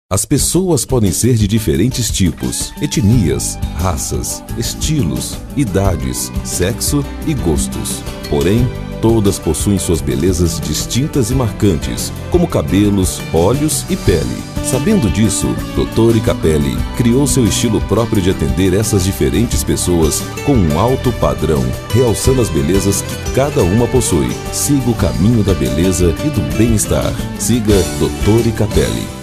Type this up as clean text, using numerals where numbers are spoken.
As pessoas podem ser de diferentes tipos, etnias, raças, estilos, idades, sexo e gostos. Porém, todas possuem suas belezas distintas e marcantes, como cabelos, olhos e pele. Sabendo disso, Dottori Capelli criou seu estilo próprio de atender essas diferentes pessoas com um alto padrão, realçando as belezas que cada uma possui. Siga o caminho da beleza e do bem-estar. Siga Dottori Capelli.